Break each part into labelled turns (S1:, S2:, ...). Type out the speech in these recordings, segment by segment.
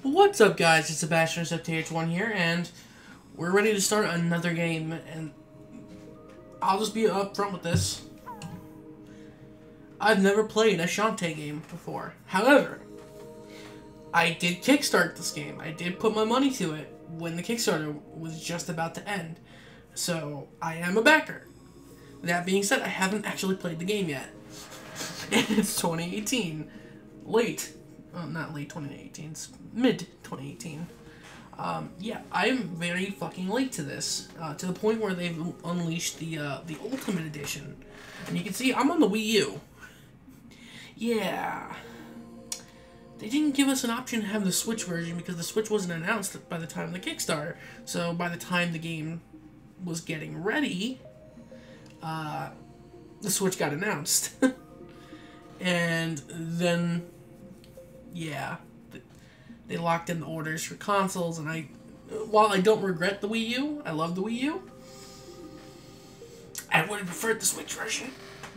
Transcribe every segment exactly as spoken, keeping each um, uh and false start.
S1: What's up, guys? It's Sebastian S F T H one here, and we're ready to start another game, and I'll just be upfront with this. I've never played a Shantae game before. However, I did kickstart this game. I did put my money to it when the Kickstarter was just about to end. So, I am a backer. That being said, I haven't actually played the game yet. It's twenty eighteen. Late. Well, not late twenty eighteen. It's mid twenty eighteen. Um, yeah, I'm very fucking late to this. Uh, to the point where they've unleashed the, uh, the Ultimate Edition. And you can see, I'm on the Wii U. Yeah. They didn't give us an option to have the Switch version because the Switch wasn't announced by the time of the Kickstarter. So by the time the game was getting ready, uh, the Switch got announced. And then, yeah, they locked in the orders for consoles, and I, while I don't regret the Wii U, I love the Wii U, I would have preferred the Switch version.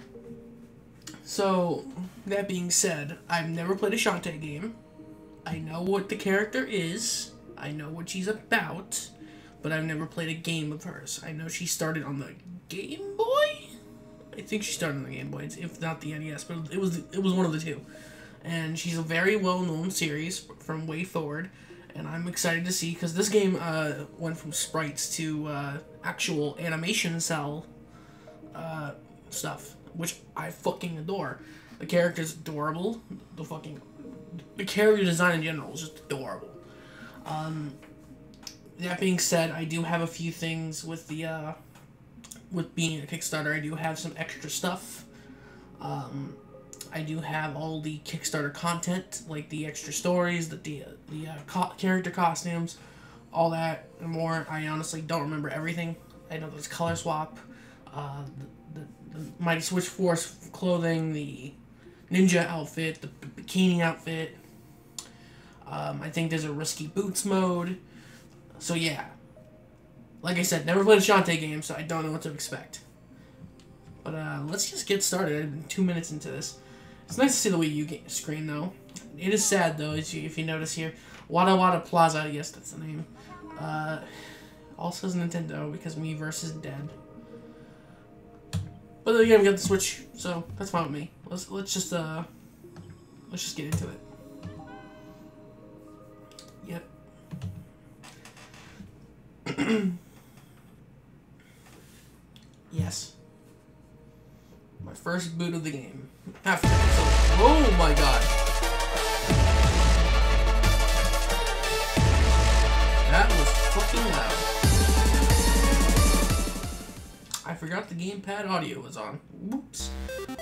S1: So, that being said, I've never played a Shantae game. I know what the character is, I know what she's about, but I've never played a game of hers. I know she started on the Game Boy? I think she started on the Game Boy, if not the N E S, but it was it was one of the two. And she's a very well-known series from WayForward, and I'm excited to see, because this game uh, went from sprites to uh, actual animation cell uh, stuff, which I fucking adore. The character's adorable. The fucking the character design in general is just adorable. Um, that being said, I do have a few things with the uh, with being a Kickstarter. I do have some extra stuff. Um, I do have all the Kickstarter content, like the extra stories, the the, the uh, co character costumes, all that and more. I honestly don't remember everything. I know there's color swap, uh, the, the, the Mighty Switch Force clothing, the ninja outfit, the bikini outfit. Um, I think there's a Risky Boots mode. So yeah, like I said, never played a Shantae game, so I don't know what to expect. But uh, let's just get started. I've been two minutes into this. It's nice to see the Wii U game screen, though. It is sad, though, as you, if you notice here. Wada Wada Plaza, yes, that's the name. Uh, also says Nintendo, because Miiverse is dead. But then again, we got the Switch, so that's fine with me. Let's let's just uh, let's just get into it. Yep. Yes. My first boot of the game. After so, oh my god. That was fucking loud. I forgot the gamepad audio was on. Whoops.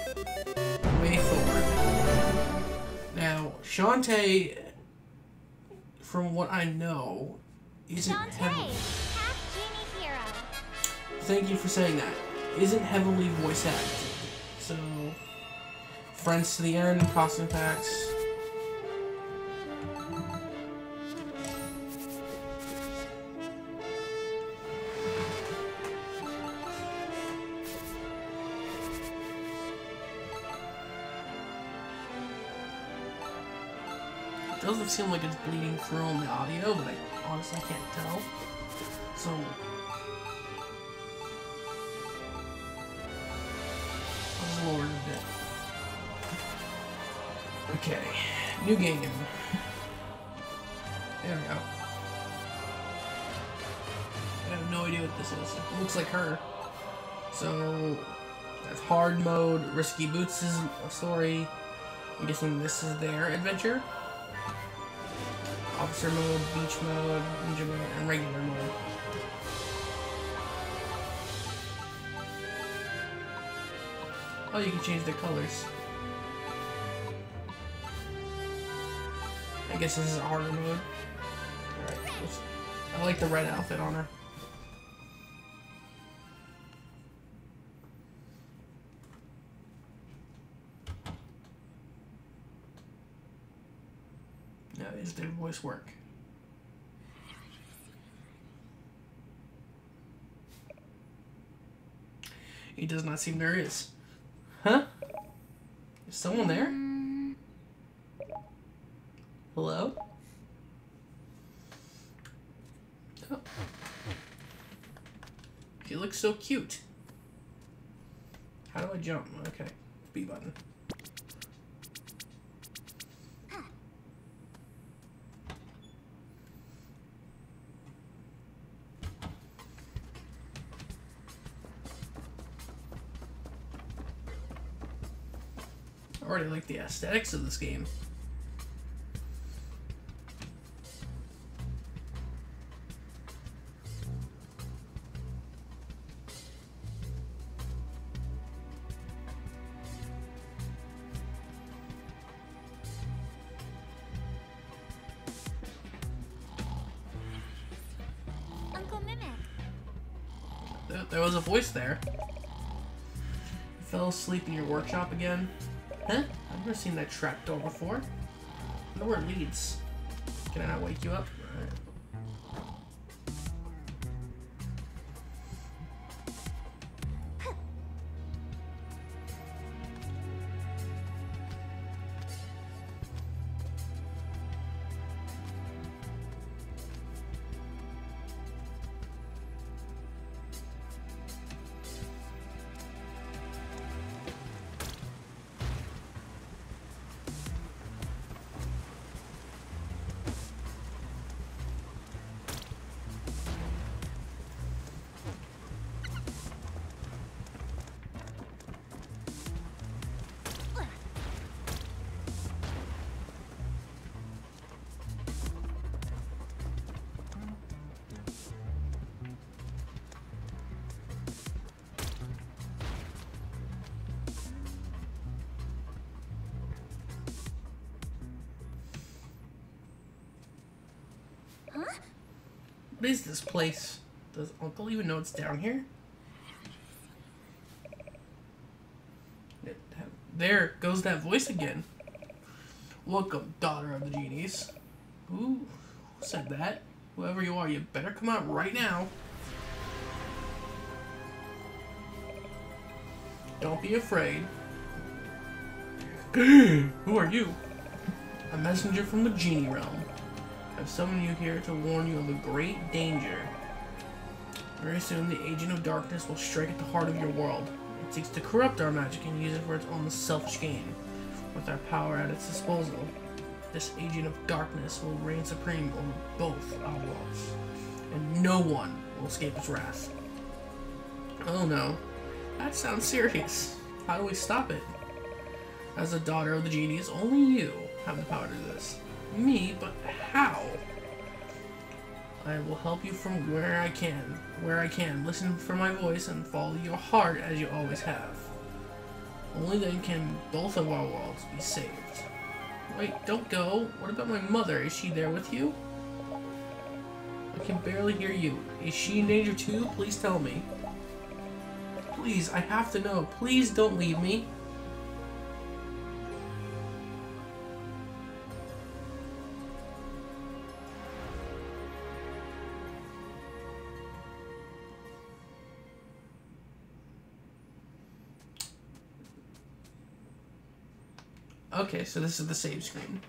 S1: WayForward. Now, Shantae, from what I know, isn't heavily...
S2: half genie hero.
S1: Thank you for saying that. Isn't heavily voice acted. So, friends to the end, costume packs. It doesn't seem like it's bleeding through on the audio, but I honestly can't tell. So, I'll lower it a bit. Okay, new game. There we go. I have no idea what this is. It looks like her. So, that's hard mode. Risky Boots is a story. I'm guessing this is their adventure. Officer mode, beach mode, ninja mode, and regular mode. Oh, you can change the colors. I guess this is a harder mode. Alright, I like the red outfit on her. Now, is their voice work? It does not seem there is. Huh? Is someone there? Hello? You look so cute. How do I jump? Okay. B button. I already like the aesthetics of this game.
S2: Uncle Mimic.
S1: There, there was a voice there. You fell asleep in your workshop again? Huh? I've never seen that trap door before. I wonder where it leads. Can I not wake you up? Alright. What is this place? Does Uncle even know it's down here? There goes that voice again. Welcome, daughter of the genies. Who said that? Whoever you are, you better come out right now. Don't be afraid. Who are you? A messenger from the genie realm. I've summoned you here to warn you of a great danger. Very soon, the Agent of Darkness will strike at the heart of your world. It seeks to corrupt our magic and use it for its own selfish gain. With our power at its disposal, this Agent of Darkness will reign supreme over both our worlds, and no one will escape its wrath. Oh no, that sounds serious. How do we stop it? As the daughter of the genies, only you have the power to do this. Me, but how? I will help you from where I can. Where I can. Listen for my voice and follow your heart as you always have. Only then can both of our worlds be saved. Wait, don't go. What about my mother? Is she there with you? I can barely hear you. Is she in danger too? Please tell me. Please, I have to know. Please don't leave me. Okay, so this is the save screen.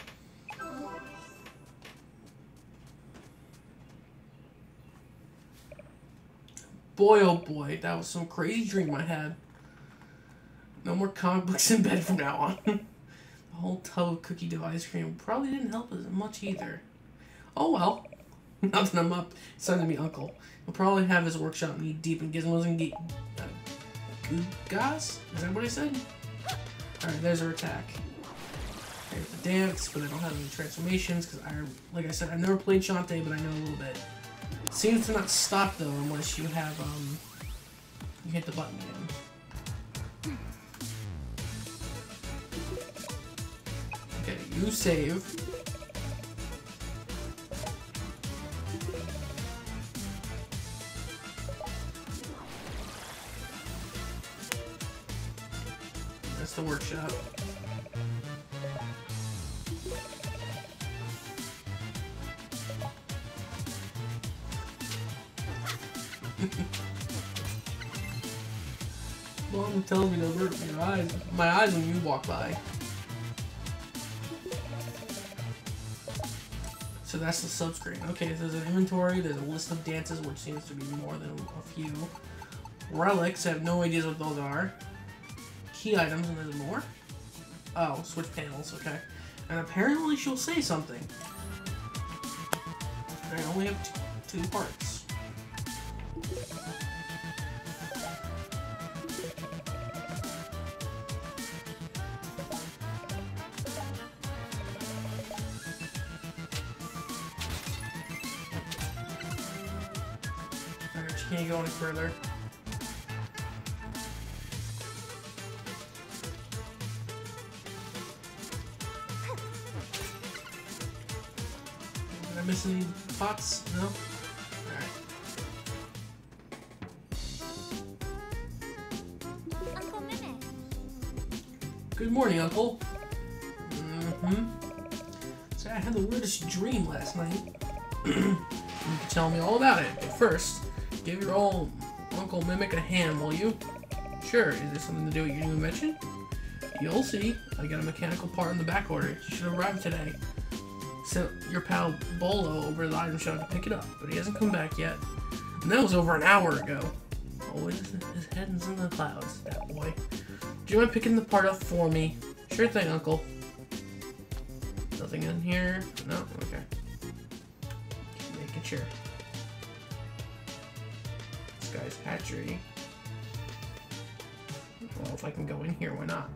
S1: Boy, oh boy, that was some crazy dream I had. No more comic books in bed from now on. The whole tub of cookie dough ice cream probably didn't help as much either. Oh well. Now that I'm up, it's time to meet Uncle. He'll probably have his workshop knee deep in gizmos and ge- uh, Googas? Is that what I said? Alright, there's her attack. There's the dance, but I don't have any transformations because I, like I said, I've never played Shantae, but I know a little bit. It seems to not stop though unless you have um you hit the button again. Okay, you save. That's the workshop. Mom tells me to avert your eyes, my eyes when you walk by. So that's the subscreen. Okay, so there's an inventory, there's a list of dances, which seems to be more than a few. Relics, I have no idea what those are. Key items, and there's more. Oh, switch panels, okay. And apparently she'll say something. I only have two parts. Alright, she can't go any further. Did I miss any pots? No? Alright.
S2: Uncle Mimic.
S1: Good morning, Uncle. Mm-hmm. So I had the weirdest dream last night. You can tell me all about it, but first, give your old Uncle Mimic a hand, will you? Sure, is there something to do with your new invention? You'll see. I got a mechanical part in the back order. It should arrive today. Sent your pal Bolo over to the item shop to pick it up, but he hasn't come back yet. And that was over an hour ago. Always his head is in the clouds, that boy. Do you mind picking the part up for me? Sure thing, Uncle. Nothing in here? No? Okay. Just making sure. This guy's hatchery. Well, if I can go in here, why not?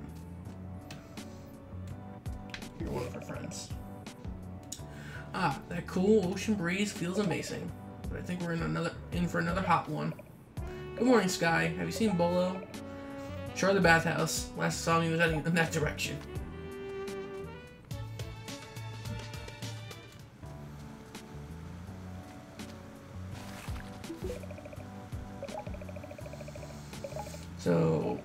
S1: You're one of her friends. Ah, that cool ocean breeze feels amazing. But I think we're in another in for another hot one. Good morning, Sky. Have you seen Bolo? Sure, the bathhouse. Last I saw him, he was heading in that direction. So,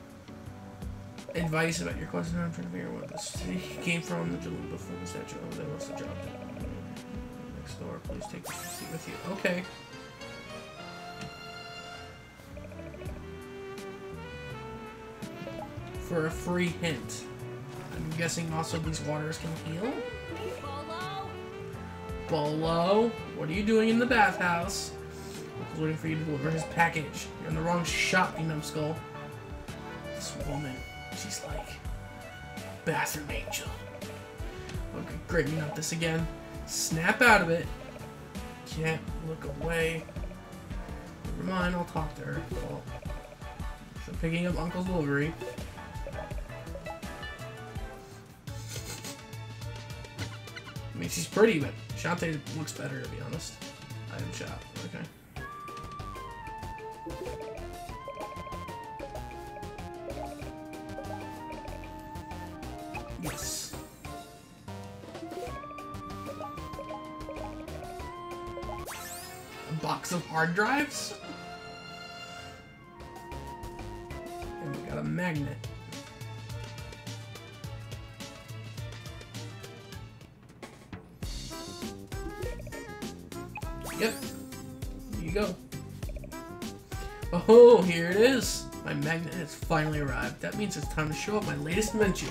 S1: advice about your question. I'm trying to figure out what this came from. The Jalumba from the statue. Oh, they must have dropped it. Next door, please take the seat with you. Okay. For a free hint. I'm guessing also these waters can heal?
S2: Bolo.
S1: Bolo, what are you doing in the bathhouse? Uncle's waiting for you to deliver his package. You're in the wrong shop, you numbskull. This woman, she's like bathroom angel. Okay, great, not this again. Snap out of it. Can't look away. Never mind, I'll talk to her. Well, so picking up Uncle's delivery. I mean, she's pretty, but Shantae looks better, to be honest. Item shop. Okay. Yes. A box of hard drives? And we got a magnet. Yep. Here you go. Oh, here it is. My magnet has finally arrived. That means it's time to show up my latest invention.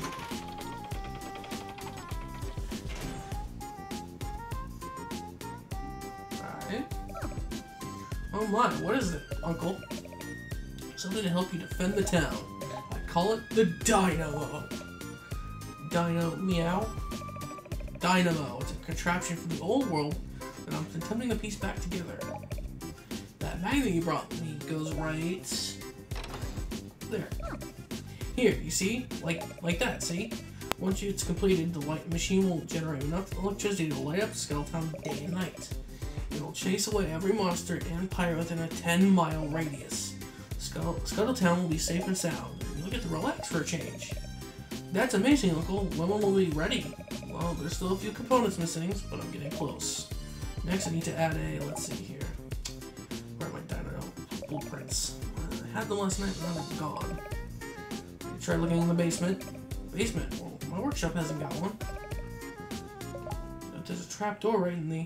S1: Alright. Oh my, what is it, Uncle? Something to help you defend the town. I call it the Dynamo. Dino meow? Dynamo. It's a contraption from the old world and I'm attempting to piece back together. That magnet you brought me goes right there. Here, you see? Like like that, see? Once it's completed, the light machine will generate enough electricity to light up Skeleton day and night. It will chase away every monster and pirate within a ten mile radius. Scuttle, Scuttletown will be safe and sound. You'll get to relax for a change. That's amazing, Uncle. When will we be ready? Well, there's still a few components missing, but I'm getting close. Next, I need to add a, let's see here. Where are my Dino blueprints? I had them last night, but now they're gone. Try looking in the basement. Basement? Well, my workshop hasn't got one. But there's a trap door right in the...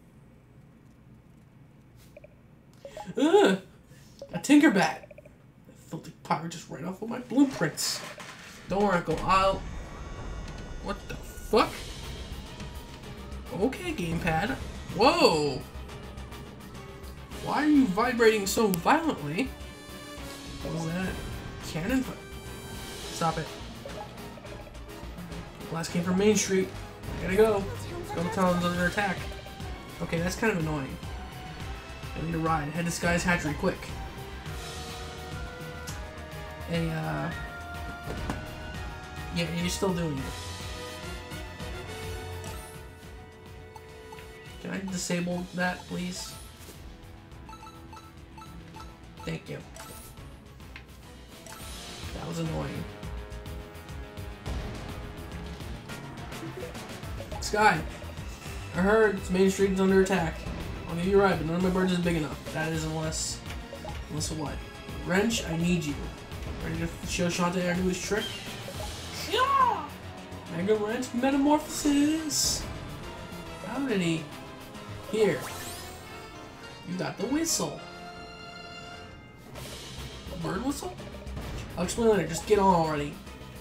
S1: Ugh! A Tinkerbat! That filthy pirate just right off of my blueprints. Don't worry, Uncle. I'll... What the fuck? Okay, gamepad. Whoa! Why are you vibrating so violently? What was that? Cannon? Stop it. Blast came from Main Street. Gotta go. Skulltown's under attack. Okay, that's kind of annoying. I need a ride. Head to Sky's Hatchery, quick. Hey, uh... yeah, you're still doing it. Can I disable that, please? Thank you. That was annoying. Sky! I heard Main Street is under attack. I'll give you a ride, but none of my birds is big enough. That is unless... Unless what? Wrench, I need you. Ready to show Shantae our newest trick? Yeah! Mega Wrench Metamorphosis! How did he... Here. You got the whistle. A bird whistle? I'll explain later. Just get on already.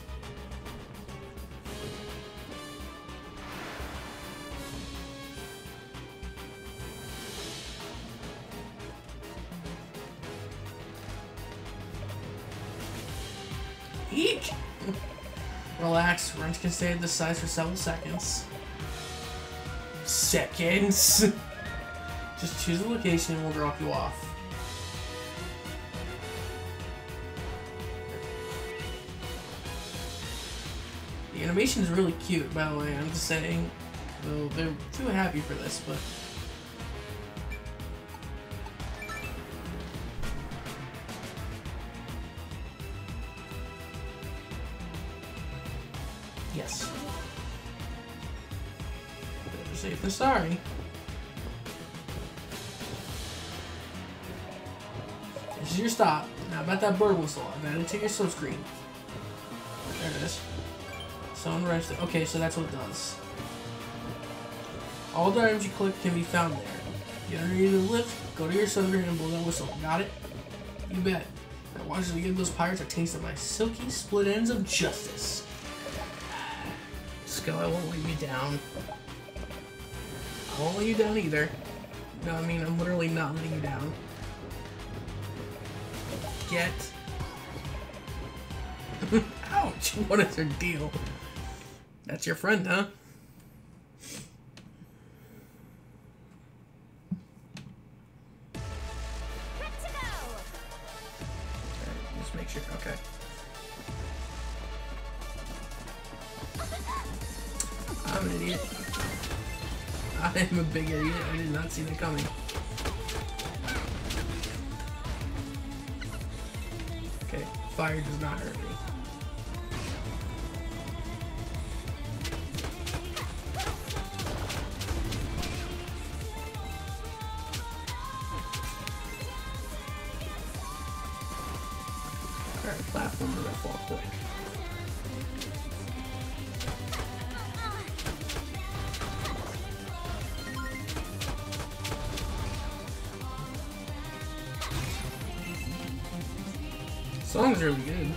S1: Eek! Relax. Wrench can stay at this size for several seconds. Seconds? Just choose a location and we'll drop you off. The animation is really cute, by the way. I'm just saying. Though they're too happy for this, but. Yes. Better safe than sorry. This is your stop. Now about that bird whistle. I've added it to your sub screen. There it is. Someone registered. Okay, so that's what it does. All the items you click can be found there. If you ever need a lift, go to your sub screen and blow that whistle. Got it? You bet. Now watch as we give those pirates a taste of my silky split ends of justice. Skull, I won't let you down. I won't let you down either. No, I mean, I'm literally not letting you down. Get. Ouch! What is her deal? That's your friend, huh? Okay, just make sure. Okay. I'm an idiot. I am a big idiot. I did not see that coming. Okay, fire does not hurt me. Alright, platform to fall quick. Song's really good.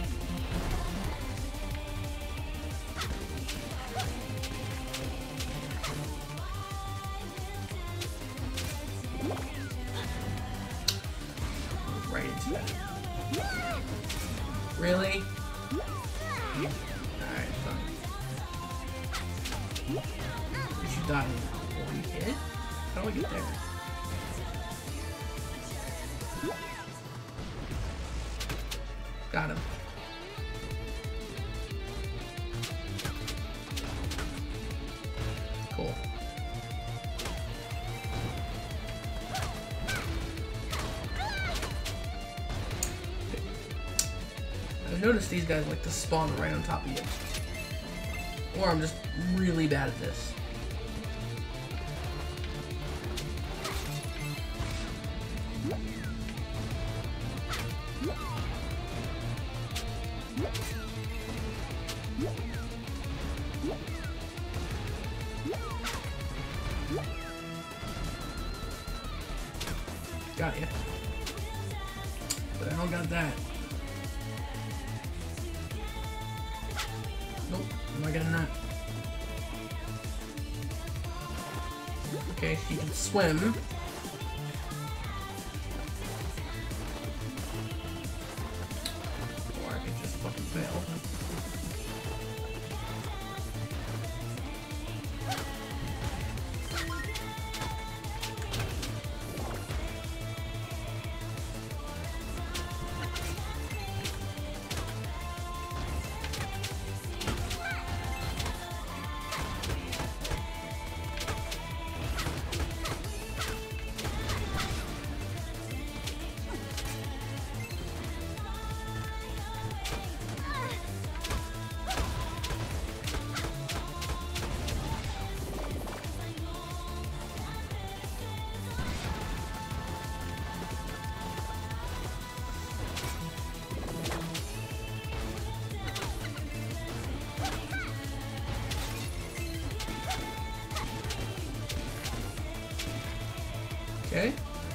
S1: Right into that. Really? Alright, fine. Did you die in one hit? How do I get there? Got him. Cool. I've noticed these guys like to spawn right on top of you. Or I'm just really bad at this. Got ya. But I don't got that. Nope. Am I getting that? Okay, he can swim. Or I can just fucking fail. Okay.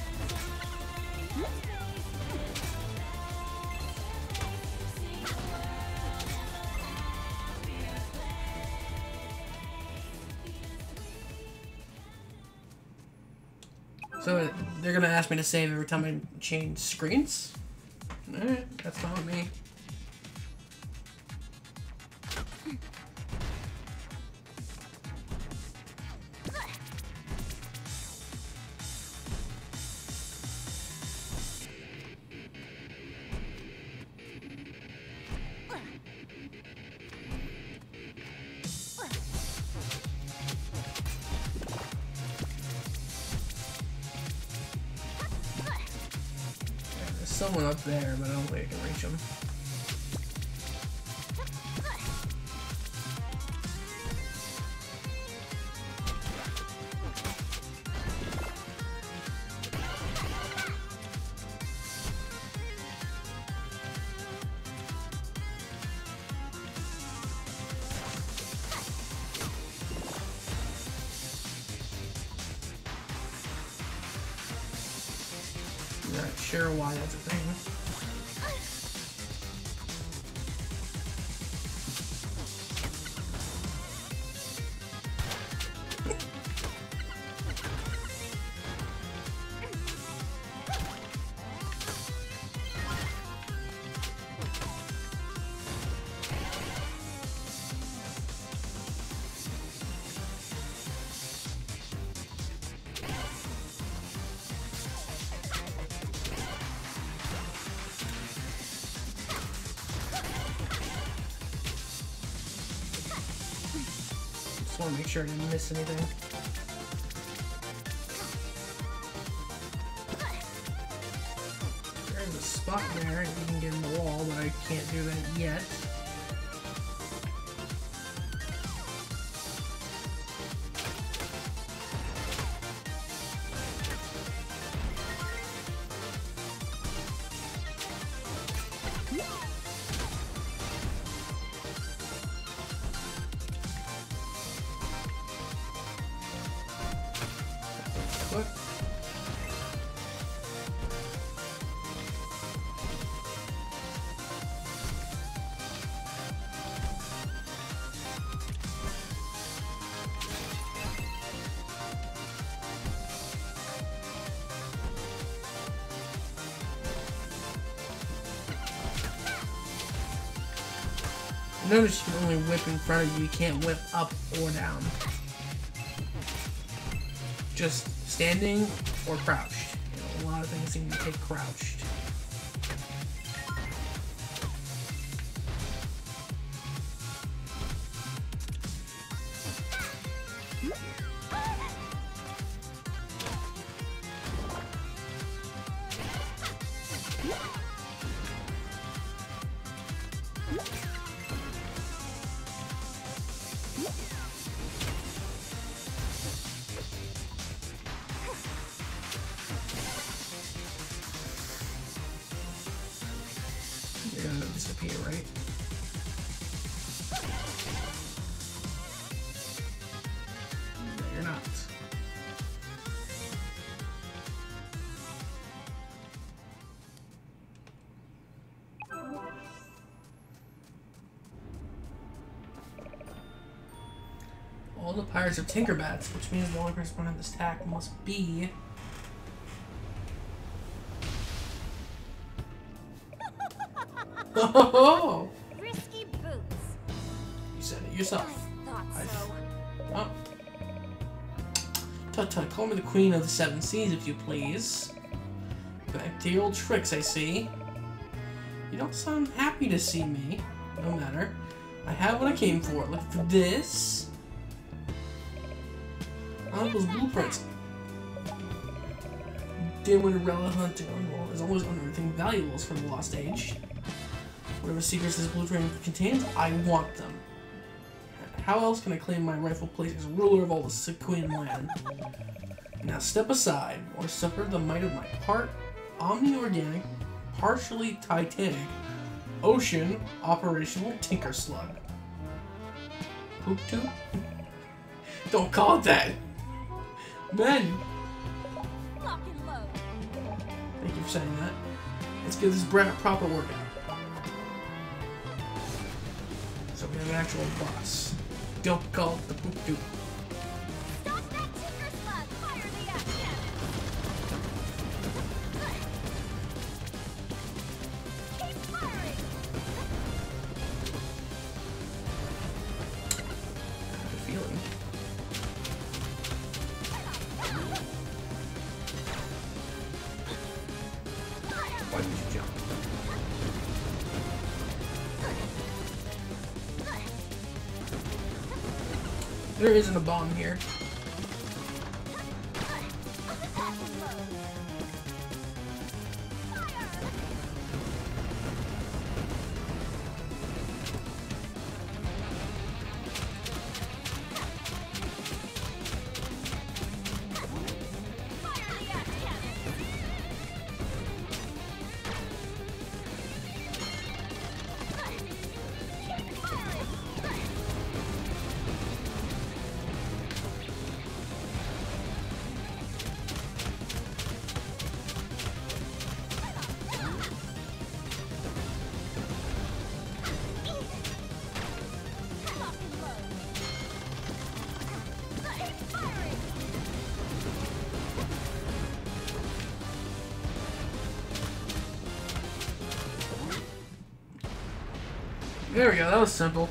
S1: So they're gonna ask me to save every time I change screens? Alright, that's fine with me. Someone up there, but I don't think I can reach him. Not sure why that's a thing. Just want to make sure I didn't miss anything. There's a spot there, you can get in the wall, but I can't do that yet. What? Notice you can only whip in front of you, you can't whip up or down. Just standing or crouched. You know, a lot of things seem to take crouched. You're gonna disappear, right? No, you're not. All the pirates are Tinkerbats, which means the only person running this attack must be... Oh!
S2: Risky boots.
S1: You said it yourself.
S2: Thought
S1: I-
S2: so.
S1: Oh. Tut tut, call me the queen of the seven seas, if you please. Back to your old tricks, I see. You don't sound happy to see me. No matter. I have what I came for. Look for this. Uncle's blueprints. Dinwinterella hunting Uncle is always unearthing valuables from the Lost Age. Whatever secrets this blueprint contains, I want them. How else can I claim my rightful place as ruler of all the Sequin land? Now step aside, or suffer the might of my part omni-organic, partially titanic, ocean operational Tinker Slug. Poop tube? Don't call it that! Men!
S2: Lock and load.
S1: Thank you for saying that. Let's give this brat proper workout. So we have an actual boss. Don't call it the poop tube.
S2: Stop that Tinker Slug. Fire the axe cannon. Keep firing.
S1: I have a feeling. Why did you jump? There isn't a bomb here. There we go, that was simple.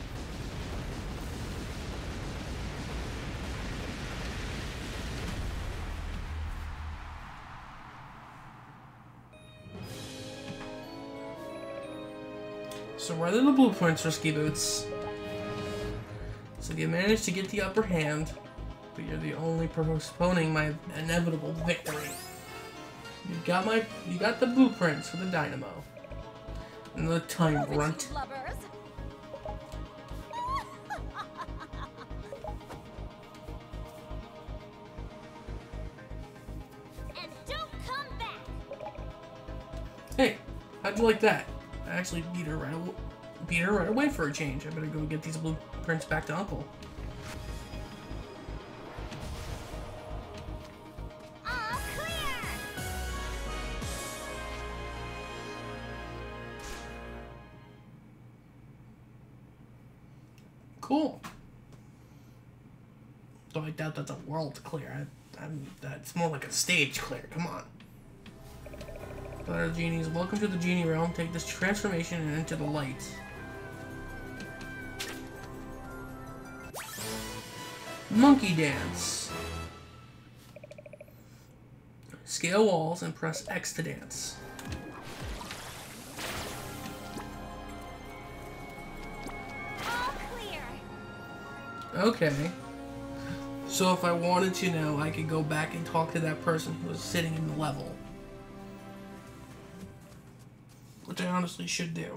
S1: So rather the blueprints, Risky Boots. So you managed to get the upper hand, but you're the only postponing my inevitable victory. You got my, you got the blueprints for the dynamo. Another time, grunt.
S2: Lubbers. And don't come back.
S1: Hey, how'd you like that? I actually beat her right away. Beat her right away for a change. I better go get these blueprints back to Uncle.
S2: All clear.
S1: Cool. Though I doubt that's a world clear. I, I'm, that's more like a stage clear. Come on. Daughter of Genies, welcome to the Genie realm. Take this transformation and enter the light. Monkey dance. Scale walls and press X to dance.
S2: All clear.
S1: Okay. So if I wanted to now, I could go back and talk to that person who was sitting in the level. Which I honestly should do.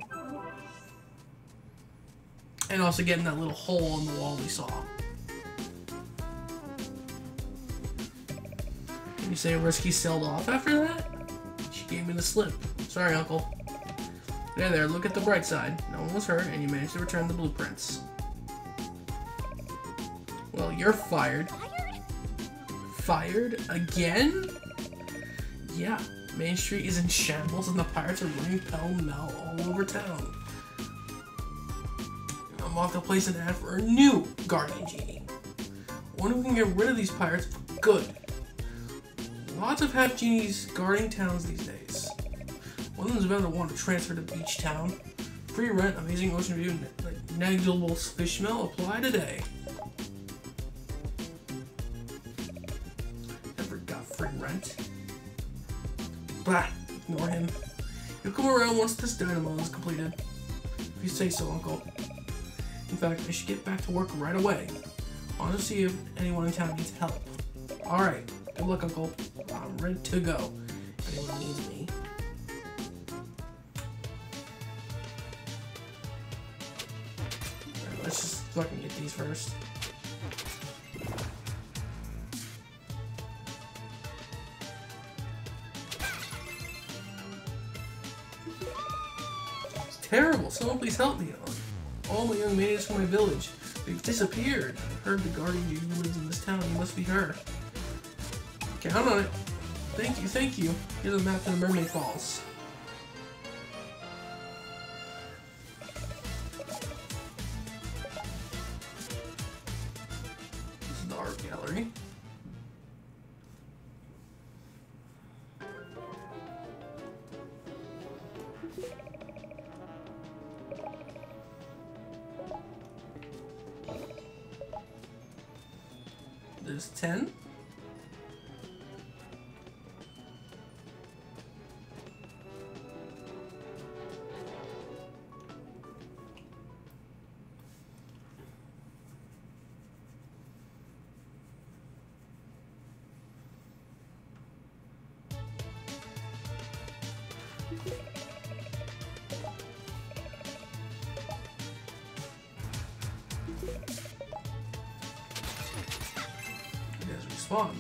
S1: And also get in that little hole in the wall we saw. Can you say Risky sailed off after that? She gave me the slip. Sorry, Uncle. There, there, look at the bright side. No one was hurt, and you managed to return the blueprints. Well, you're fired.
S2: Fired?
S1: Fired? Again? Yeah, Main Street is in shambles and the pirates are running pell-mell all over town. I'm off to place an ad for a new Guardian Genie. One who can get rid of these pirates for good. Lots of half genies guarding towns these days. One of them's about to want to transfer to Beach Town. Free rent, amazing ocean view, like negligible fish smell. Apply today. Never got free rent. Bah, ignore him. He'll come around once this dynamo is completed. If you say so, Uncle. In fact, I should get back to work right away. I want to see if anyone in town needs help. Alright, good luck, Uncle. I'm ready to go. If anyone needs me. Alright, let's just fucking get these first. It's terrible. Someone please help me. All my young maids from my village. They've disappeared. I heard the guardian who lives in this town. It must be her. Count on it. Thank you, thank you. Here's a map to the Mermaid Falls. This is the art gallery. There's ten. Respond.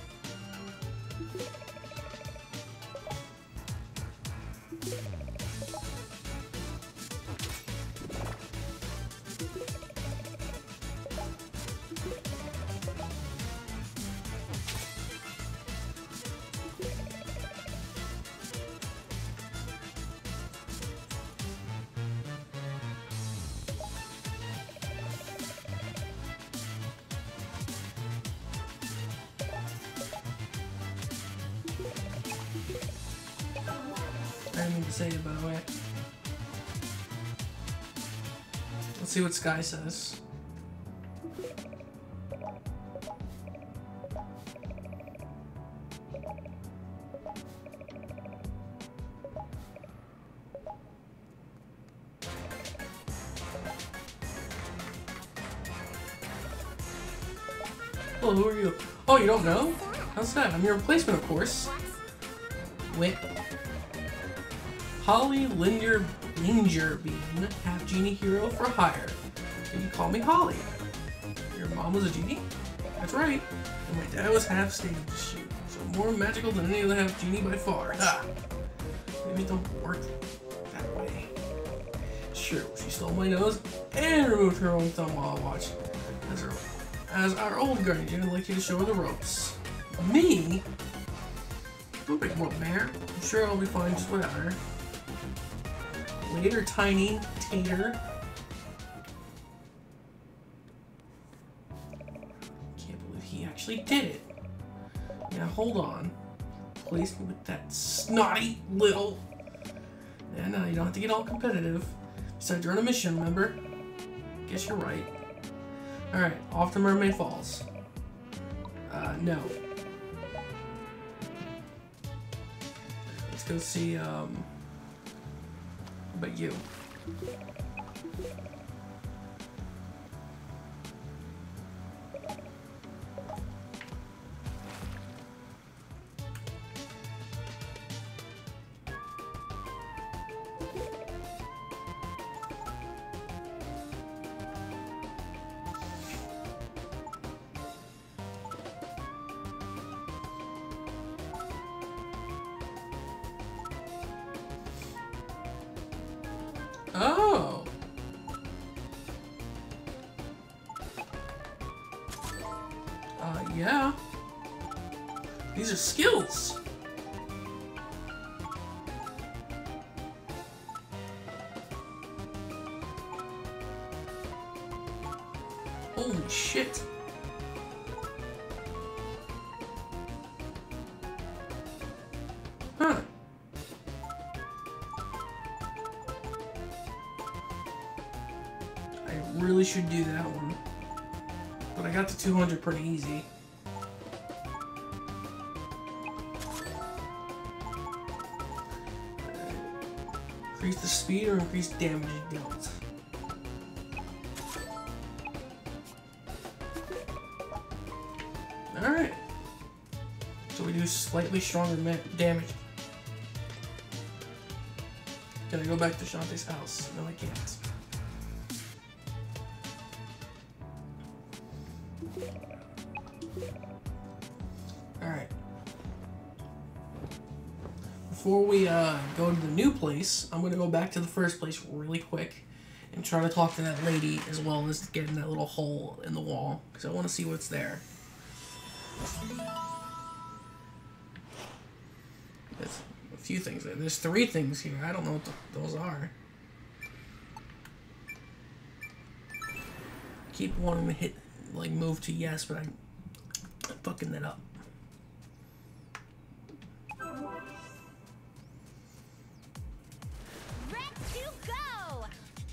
S1: I didn't mean to say it, by the way. Let's see what Sky says. Hello, who are you? Oh, you don't know? How's that? I'm your replacement, of course. Wait. Holly Linder Lingerbean, half genie hero for hire. Can you call me Holly? Your mom was a genie? That's right. And my dad was half stage shoot, so more magical than any other half genie by far. Ha! Maybe it don't work that way. Sure, she stole my nose and removed her own thumb while I watched. As, her, as our old guardian, I'd like you to show her the ropes. Me? Don't make more bear. I'm sure I'll be fine just without her. Later, Tiny Tater. Can't believe he actually did it. Now hold on. Place me with that snotty little. Yeah, no, you don't have to get all competitive. Besides, you're on a mission, remember? Guess you're right. Alright, off to Mermaid Falls. Uh, no. Let's go see, um... how about you? Oh. Uh, yeah. These are skills. Holy shit. really should do that one. But I got to two hundred pretty easy. Increase the speed or increase damage dealt. Alright. So we do slightly stronger damage. Can I go back to Shantae's house? No, I can't. Alright. Before we uh, go to the new place, I'm going to go back to the first place really quick and try to talk to that lady as well as get in that little hole in the wall because I want to see what's there. There's a few things there. There's three things here. I don't know what the, those are. Keep wanting to hit, like, move to yes, but I'm fucking that up.
S2: Ready to go!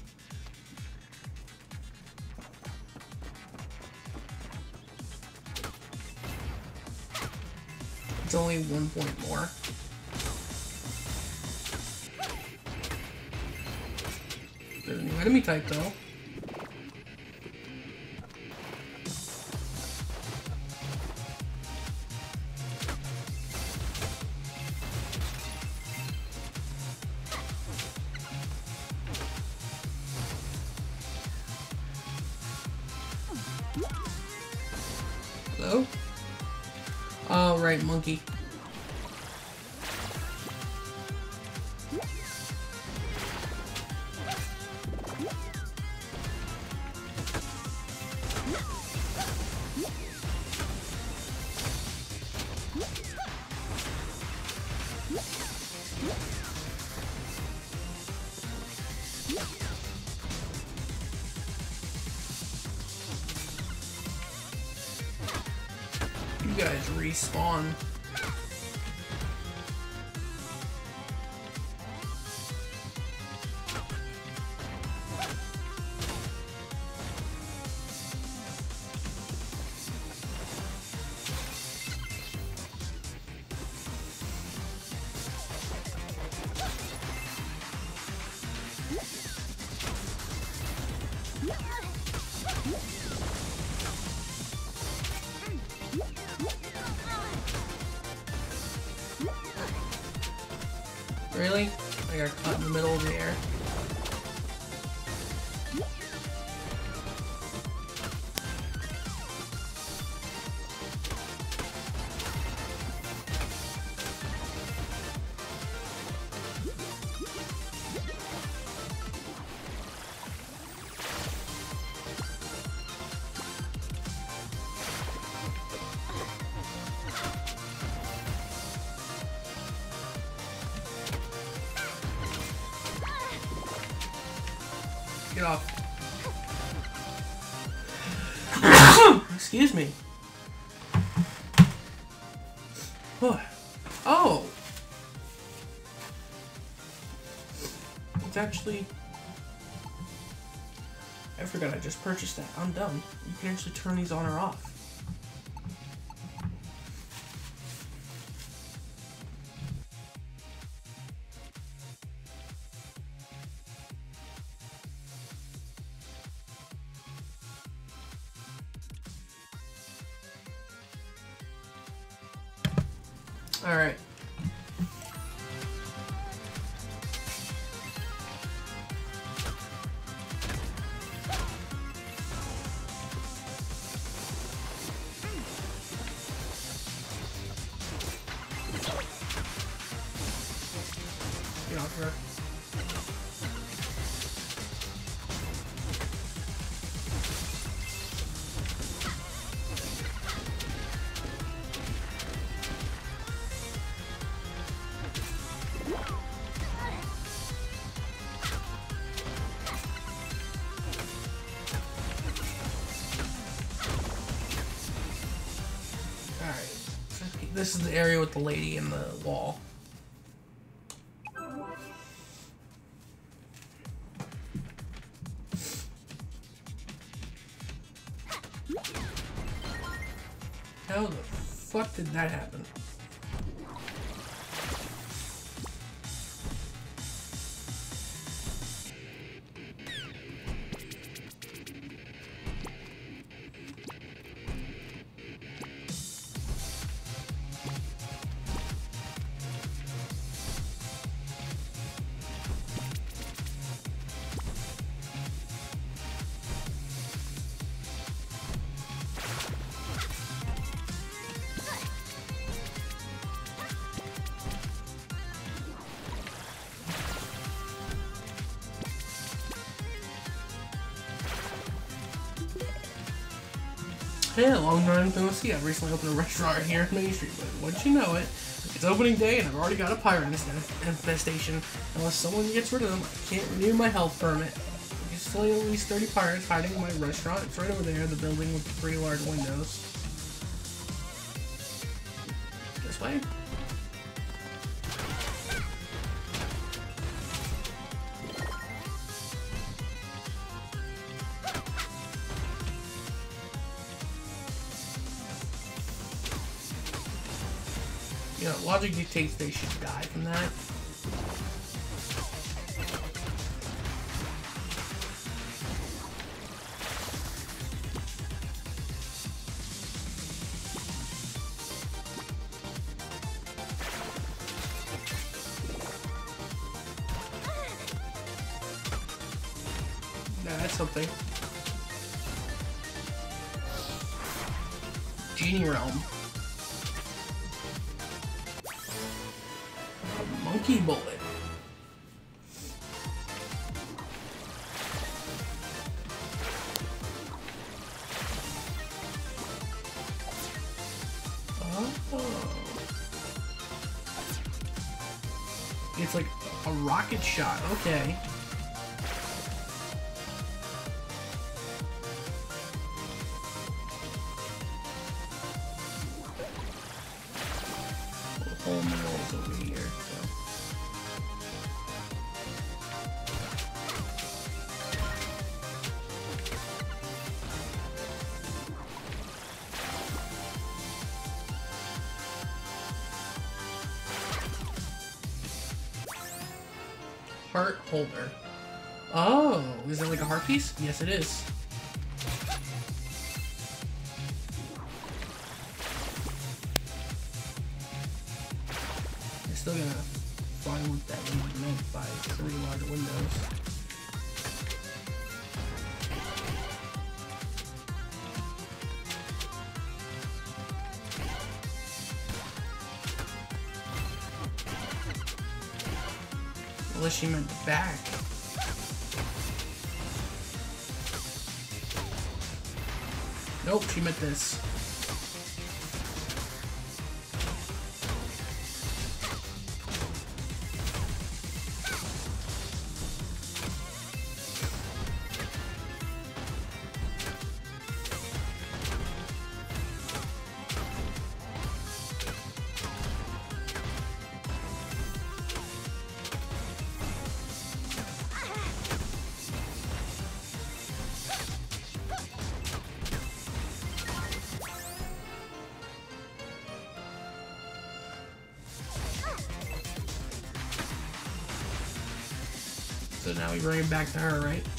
S1: It's only one point more. There's a new enemy type, though. Hello? Oh, right, monkey. You guys respawn. Really? I got caught in the middle of the air. Get off. Excuse me. Oh. It's actually... I forgot I just purchased that. I'm dumb. You can actually turn these on or off. All right. Get off her. This is the area with the lady in the wall. How the fuck did that happen? Hey, long time no see. I've recently opened a restaurant here in Main Street, but once you know it, it's opening day and I've already got a pirate infestation. Unless someone gets rid of them, I can't renew my health permit. There's still at least thirty pirates hiding in my restaurant. It's right over there, the building with the three large windows. This way? You know, logic dictates they should die from that. Yeah, that's something. Genie Realm. Monkey bullet. Oh. It's like a rocket shot. Okay. The whole middle's over here. So. Heart holder. Oh, is it like a heart piece? Yes, it is. I'm still gonna find what that was meant by three large windows. Unless she meant the back. Nope, she meant this. So now we bring it back to her, right?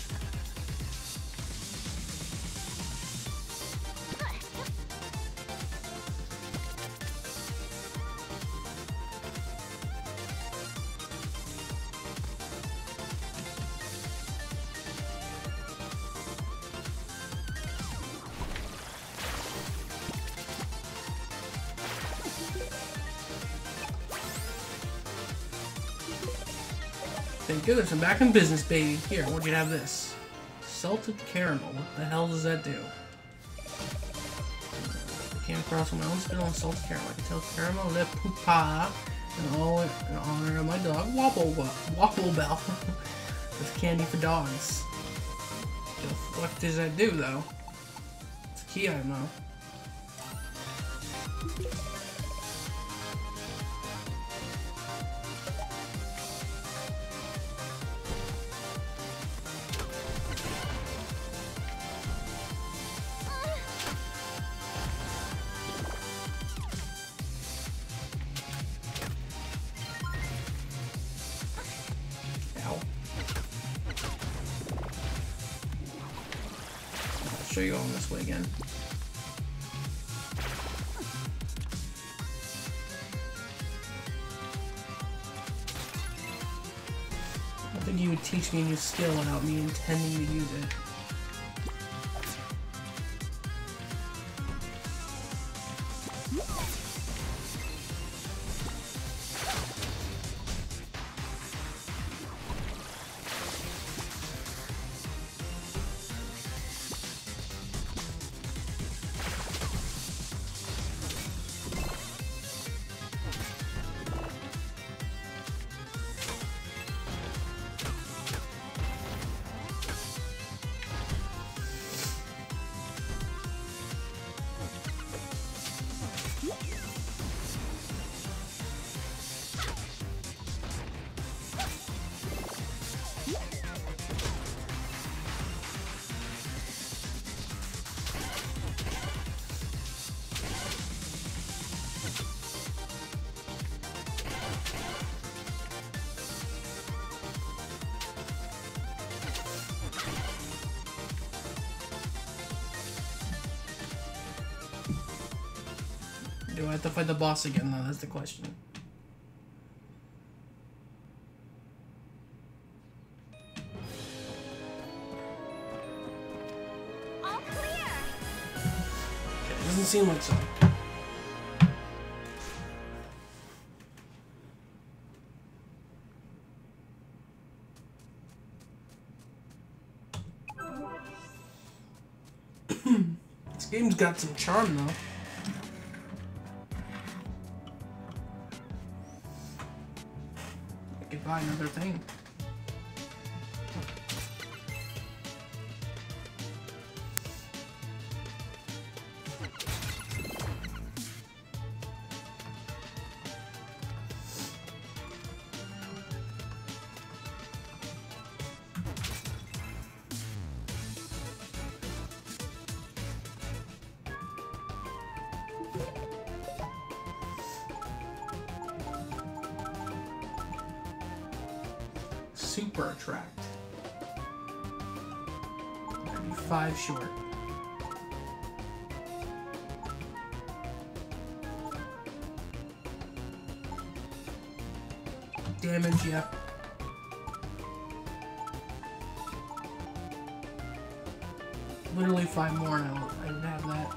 S1: Thank goodness, I'm back in business, baby. Here, I want you to have this. Salted caramel. What the hell does that do? I came across my own spin on salted caramel. I can tell caramel le poupa in, all, in honor of my dog, Wobble, Wobble Bell. With candy for dogs. The fuck does that do, though? It's a key item, though. show you going this way again. I don't think you would teach me a new skill without me intending to use it. Do I have to fight the boss again, though? That's the question.
S2: All clear.
S1: Okay, doesn't seem like so. This game's got some charm, though. Buy another thing. Super attract. Five short. Damage, yeah. Literally five more now. I would have that.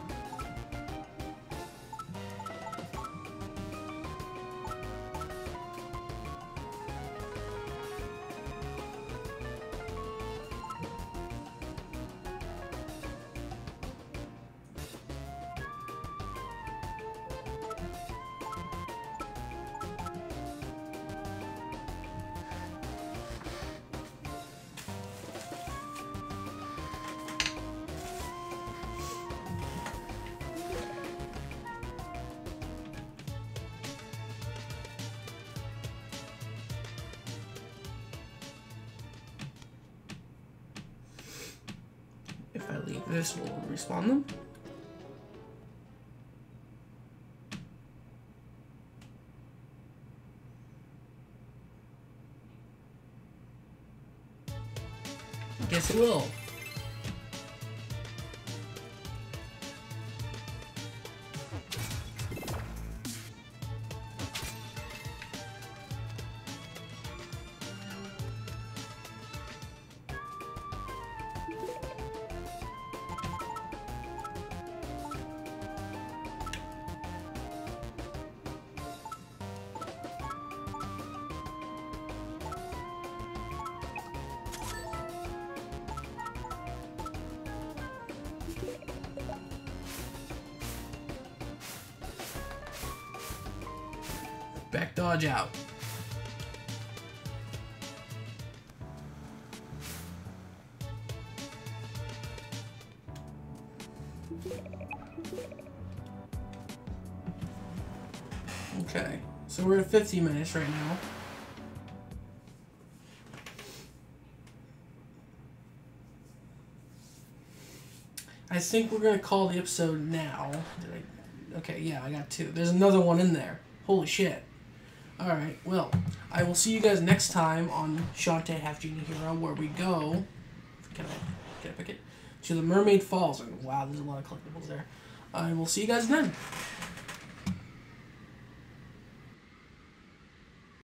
S1: If I leave this, will it respawn them? Guess it will. Back dodge out. Okay, so we're at fifty minutes right now. I think we're gonna call the episode now. Did I? Okay, yeah, I got two. There's another one in there. Holy shit. Alright, well, I will see you guys next time on Shantae Half Genie Hero, where we go... Can I, can I pick it? to the Mermaid Falls. And wow, there's a lot of collectibles there. I will see you guys then.